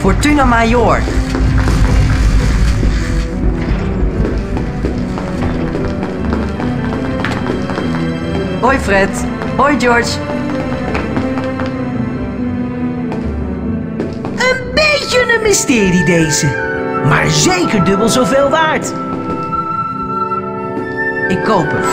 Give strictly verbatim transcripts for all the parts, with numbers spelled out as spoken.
Fortuna Major. Hoi Fred. Hoi George. Een beetje een mysterie deze. Maar zeker dubbel zoveel waard. Ik koop hem.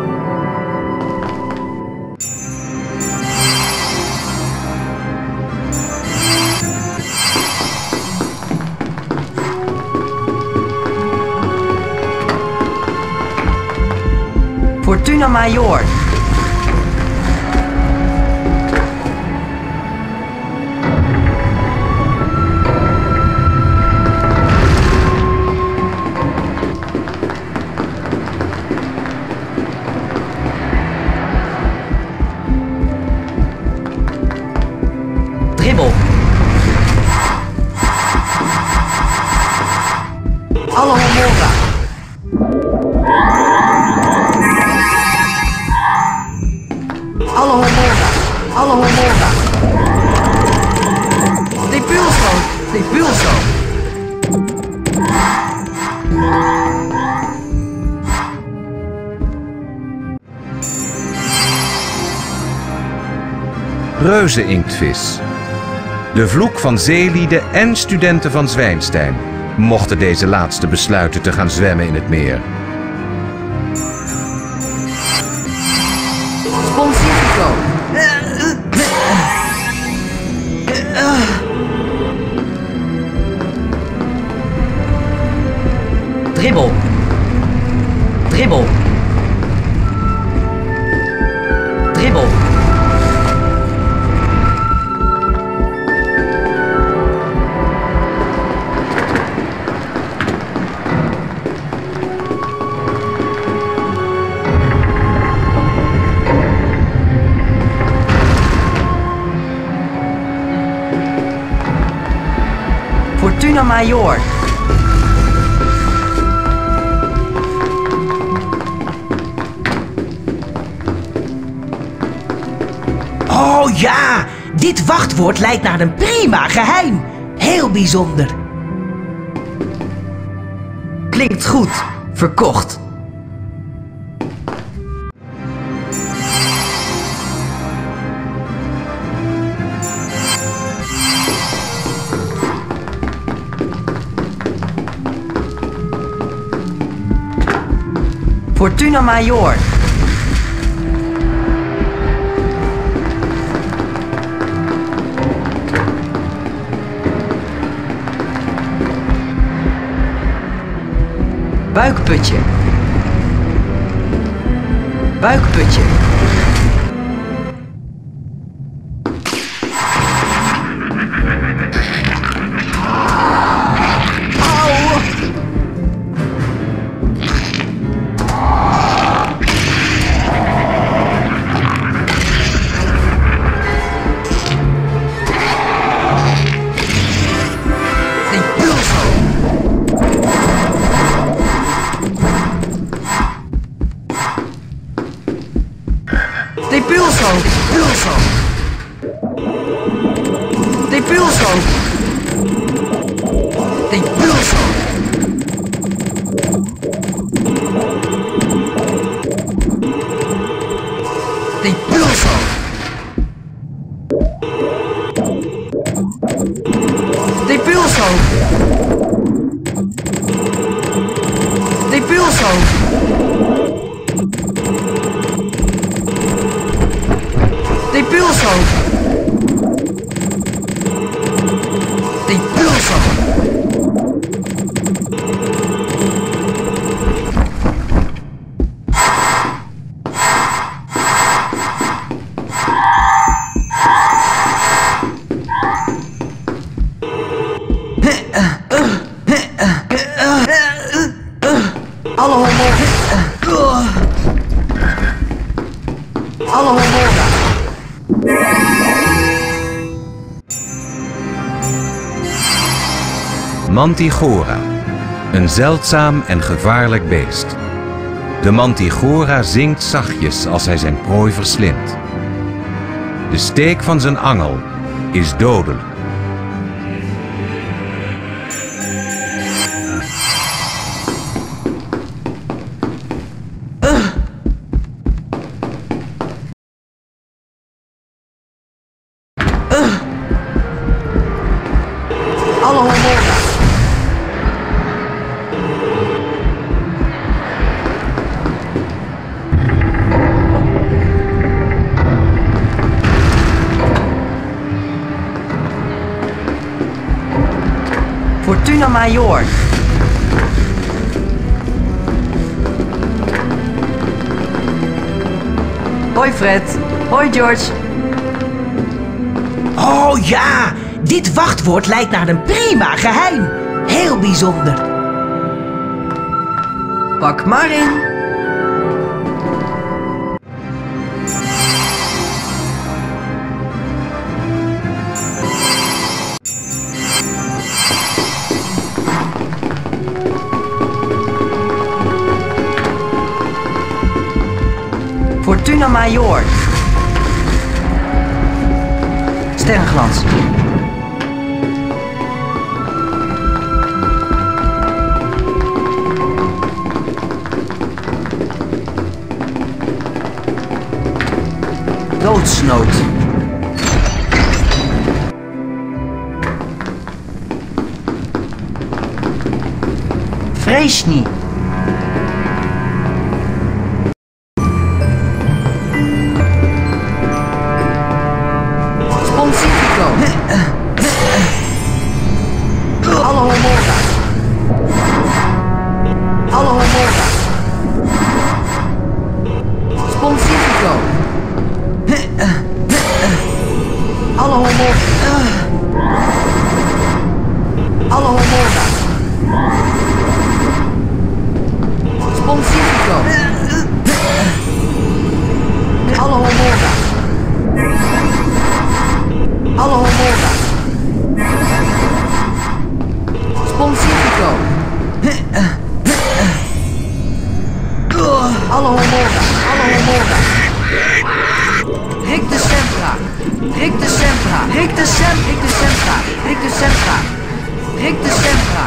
Fortuna Major. Dribbel. Alle Homora. Alle Homora. Alle Homora. Depulso. Depulso. Reuze-inktvis. De vloek van zeelieden en studenten van Zwijnstein mochten deze laatste besluiten te gaan zwemmen in het meer. Sponsifico. Dribbel. Dribbel. Dribbel. Fortuna Major. Oh ja, dit wachtwoord lijkt naar een prima geheim. Heel bijzonder. Klinkt goed. Verkocht. Fortuna Major. Buikputje. Buikputje. Depulso. Depulso. Depulso. Depulso. Depulso. Depulso. Depulso. Depulso. Depulso. Alle Homora. Alle Homora. Mantigora. Een zeldzaam en gevaarlijk beest. De Mantigora zingt zachtjes als hij zijn prooi verslindt. De steek van zijn angel is dodelijk. Fortuna Major. Hoi Fred. Hoi George. Oh ja, dit wachtwoord lijkt naar een prima geheim. Heel bijzonder. Pak maar in. Fortuna Major. Sterrenglans. Doodsnood. Vrees niet. Sponsifico. Alle homora. Alle homora. Sponsifico. Alle homora. Alle homora. Sponsifico. Alle homora. Alle homora. Sponsifico. Alle homora. Alle homora. Rick de Centra. Rick de Centra. Rick de Centra. Rick de Centra. Rick de Centra. Rick de Centra.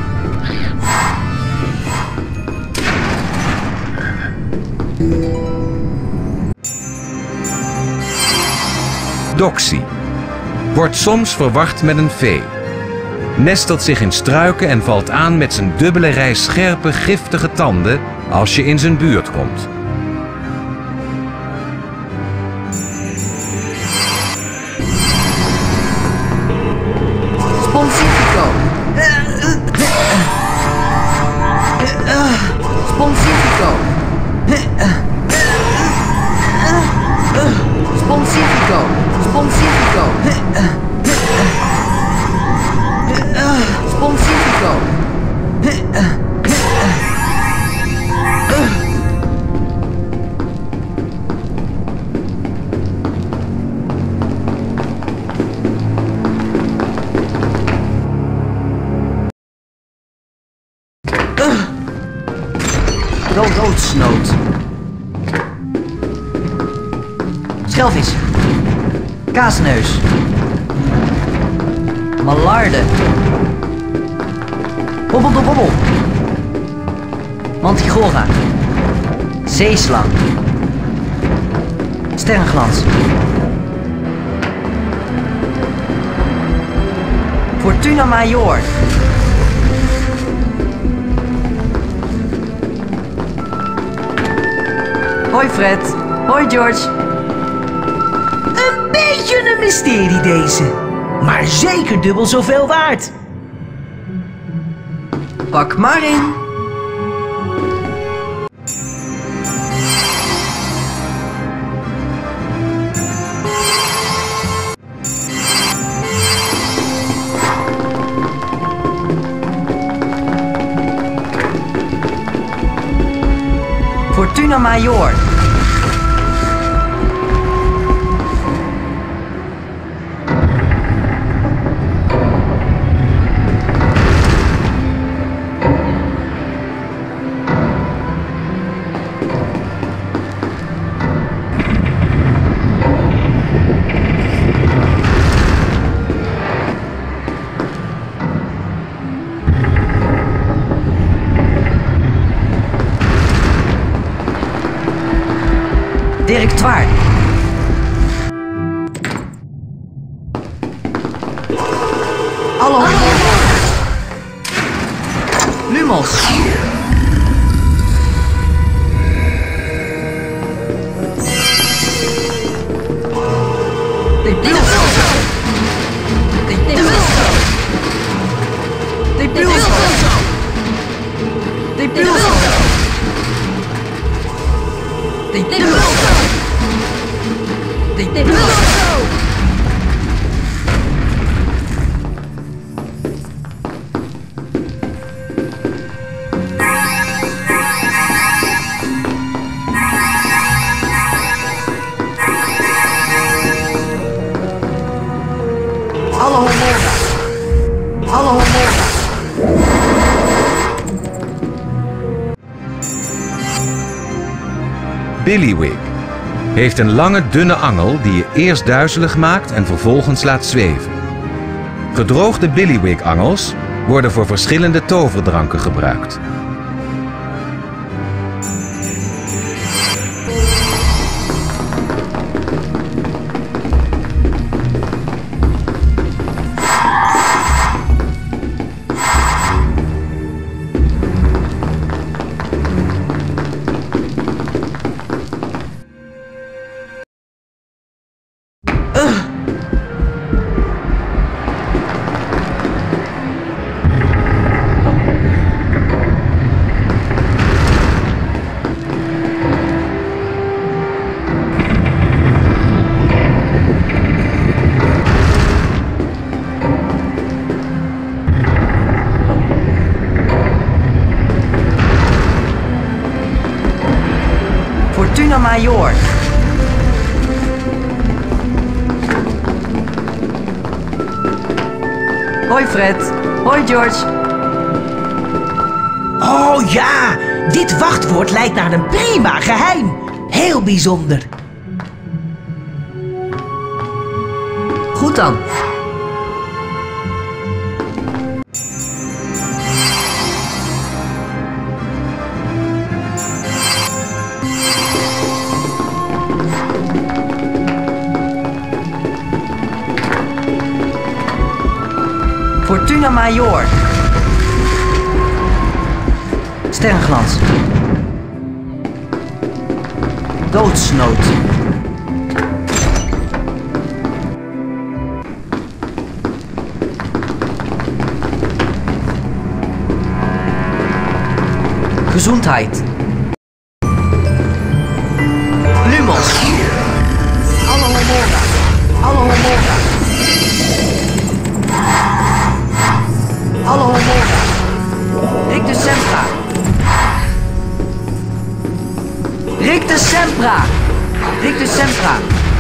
Doxy. Wordt soms verward met een vee. Nestelt zich in struiken en valt aan met zijn dubbele rij scherpe, giftige tanden als je in zijn buurt komt. Sponsifico. Sponsifico. Sponsifico. Sponsifico. Sponsifico. Dood, doodsnood. Schelvis. Kaasneus. Malarde. Bobbel de bobbel. Mantigora. Zeeslang. Sterrenglans. Fortuna Major. Hoi Fred. Hoi George. Een beetje een mysterie deze. Maar zeker dubbel zoveel waard. Pak maar in. Fortuna Major. Directoire. Alle homora. Lumos. Depulso. Depulso. Depulso. Impulso! Impulso! Impulso! Alle Homora! Alle Homora! Billywig heeft een lange dunne angel die je eerst duizelig maakt en vervolgens laat zweven. Gedroogde Billywig-angels worden voor verschillende toverdranken gebruikt. Fortuna Major. Hoi Fred. Hoi George. Oh ja, dit wachtwoord lijkt naar een prima geheim. Heel bijzonder. Goed dan. Fortuna Major. Sterrenglans. Doodsnood. Gezondheid. Lumos. Alle Homora. Alle Homora. Alle Homora. Rictus Sempra. Rictus Sempra. Rictus Sempra.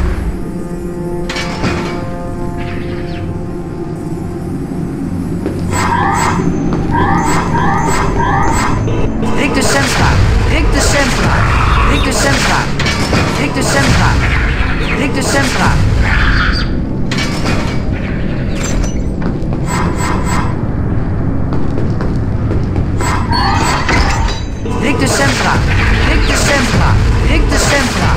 Rictus Sempra. Rictus Sempra. Rictus Sempra. Rictus Sempra. Rictus Sempra. Rictus Sempra. Rictus Sempra. Rictus Sempra.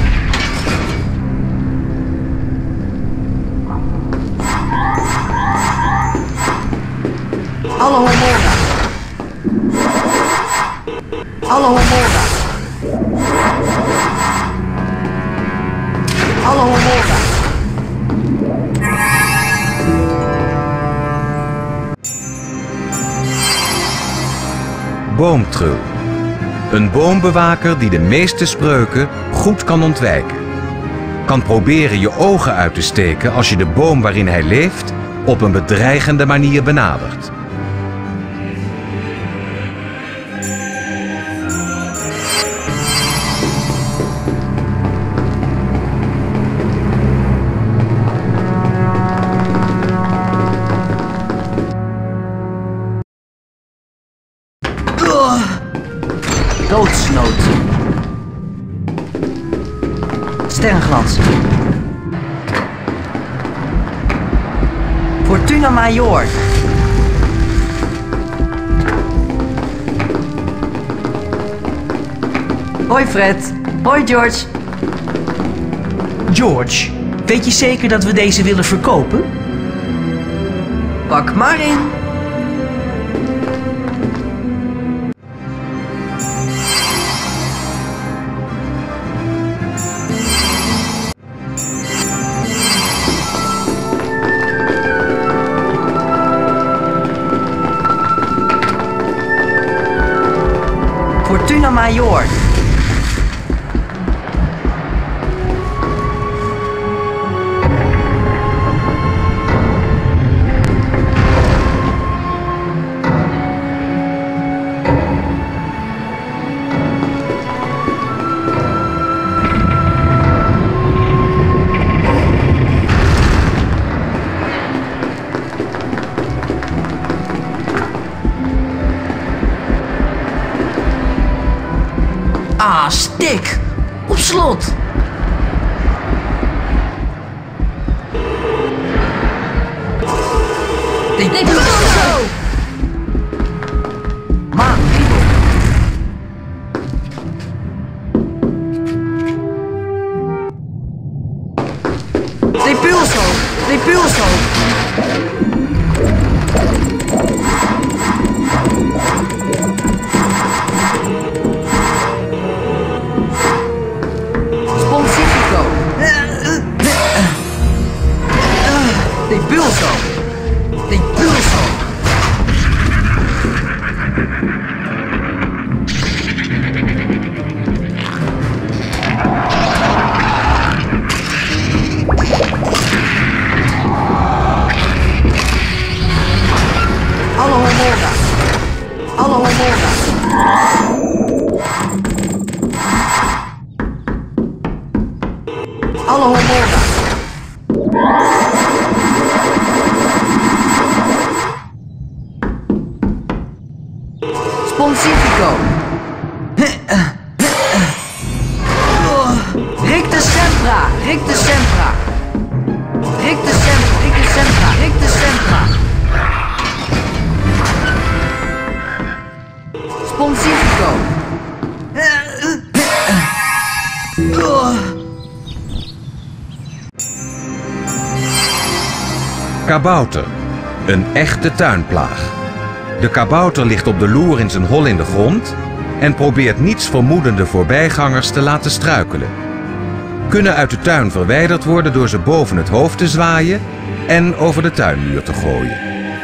Alle Homora. Alle Homora. Alle Homora. Boomtrul. Een boombewaker die de meeste spreuken goed kan ontwijken. Kan proberen je ogen uit te steken als je de boom waarin hij leeft op een bedreigende manier benadert. Doodsnood. Sterrenglans. Fortuna Major. Hoi Fred. Hoi George. George, weet je zeker dat we deze willen verkopen? Pak maar in. Fortuna Major. Ah, stik! Op slot! Depulso! Maan, Riedel. Depulso! Depulso! Sponsifico! Depulso! Depulso! Alle Homolga! Alle Homolga! Alle Homolga! Sponsifico! Ricte Sempra! Ricte Sempra! Ricte Sempra! Ricte Sempra! Ricte Sempra! Sponsifico! Kabouter. Een echte tuinplaag. De kabouter ligt op de loer in zijn hol in de grond en probeert niets vermoedende voorbijgangers te laten struikelen. Kunnen uit de tuin verwijderd worden door ze boven het hoofd te zwaaien en over de tuinmuur te gooien.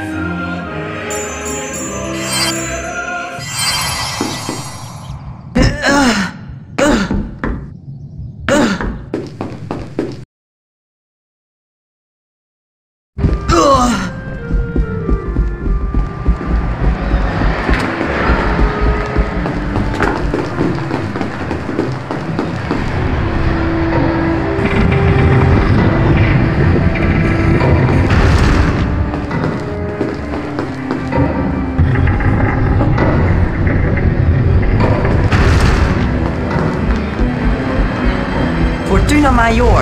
Fortuna Major.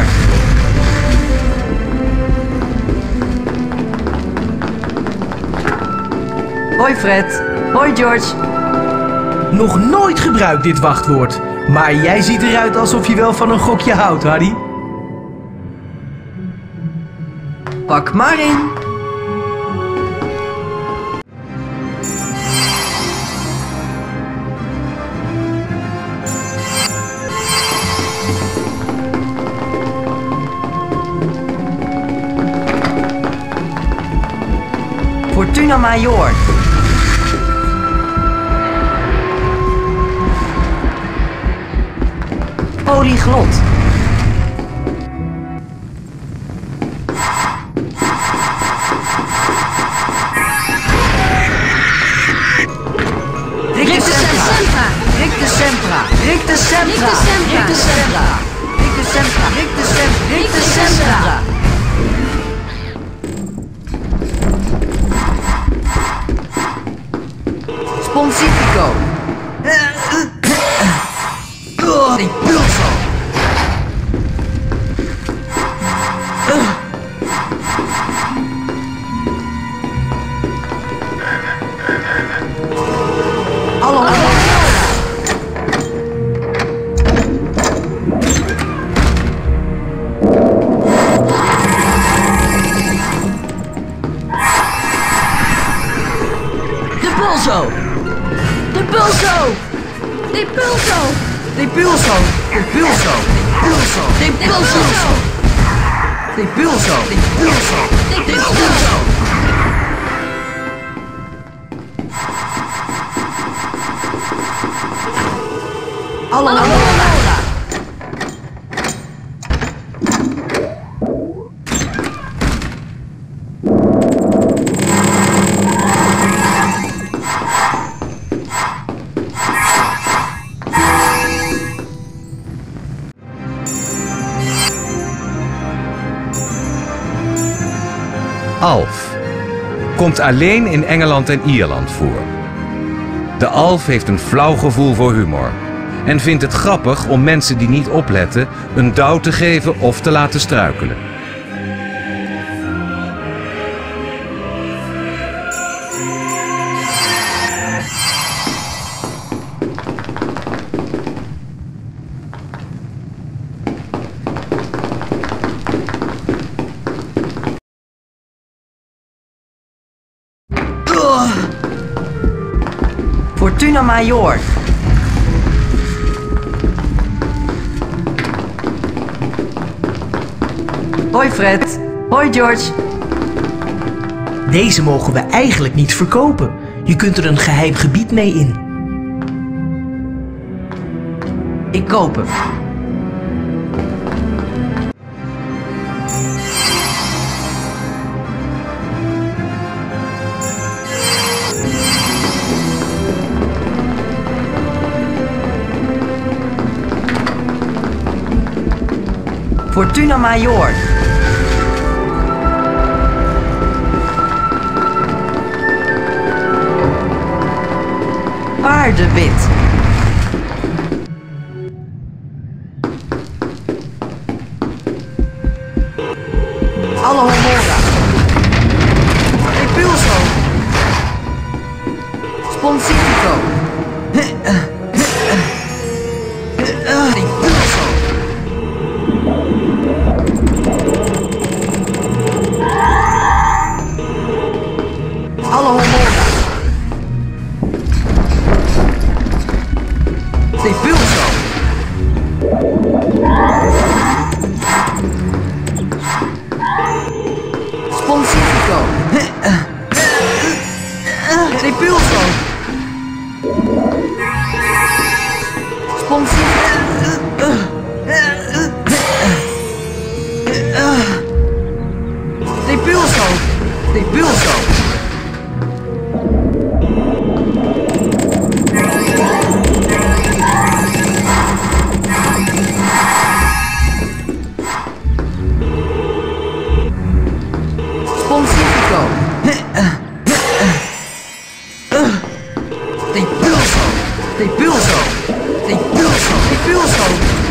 Hoi Fred. Hoi George. Nog nooit gebruikt dit wachtwoord. Maar jij ziet eruit alsof je wel van een gokje houdt, Harry. Pak maar in. Fortuna Major. Polyglot. Ricte Sempra. Ricte Sempra. Ricte Sempra. Ricte Sempra. Ricte Sempra. Ricte Sempra. Ricte Sempra. Sponsifico. Depulso. Alle Depulso. Depulso! Depulso! Depulso! Depulso! Depulso! Depulso! Depulso! Depulso! Depulso! Alohomora. Alf. Komt alleen in Engeland en Ierland voor. De alf heeft een flauw gevoel voor humor en vindt het grappig om mensen die niet opletten een douw te geven of te laten struikelen. Fortuna Major. Hoi Fred. Hoi George. Deze mogen we eigenlijk niet verkopen. Je kunt er een geheim gebied mee in. Ik koop hem. Fortuna Major. Paardenwit. Alohomora. Repulso. Sponsitico. Repulso. Alohomora. Repulso. Sponsitico. Repulso. Sponsitico. Repulso. Repulso. Sponsitico. Repulso. Repulso. Repulso. Repulso.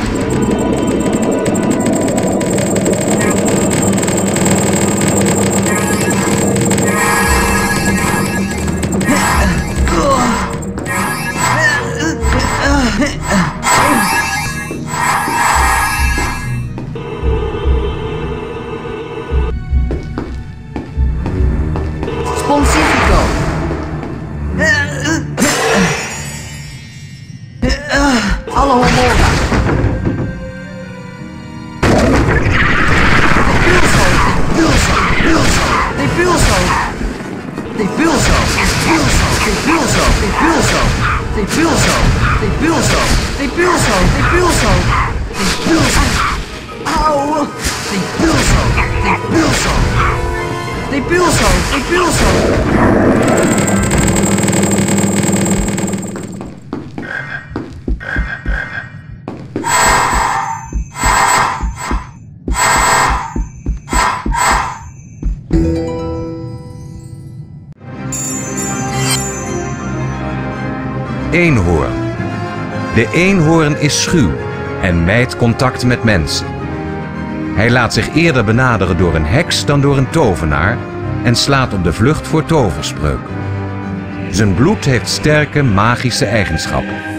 Sponsitico. Alohomora. Repulso. Repulso. Repulso. Repulso. Repulso. Repulso. Repulso. Repulso. Repulso. Repulso. Repulso. Au. Repulso. Repulso. Repulso. Repulso. Eenhoorn. De eenhoorn is schuw en mijdt contact met mensen. Hij laat zich eerder benaderen door een heks dan door een tovenaar en slaat op de vlucht voor toverspreuken. Zijn bloed heeft sterke magische eigenschappen.